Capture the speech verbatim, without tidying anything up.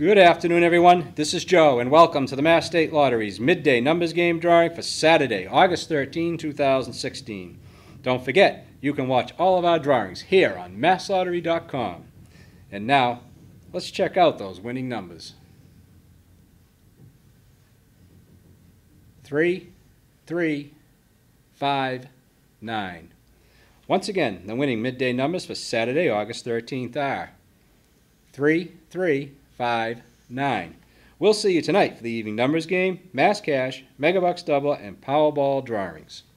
Good afternoon, everyone. This is Joe, and welcome to the Mass State Lottery's Midday Numbers Game drawing for Saturday, August thirteenth, two thousand sixteen. Don't forget, you can watch all of our drawings here on mass lottery dot com. And now, let's check out those winning numbers. Three, three, five, nine. Once again, the winning midday numbers for Saturday, August thirteenth are three, three, five, nine. We'll see you tonight for the evening numbers game, Mass Cash, Megabucks Double, and Powerball drawings.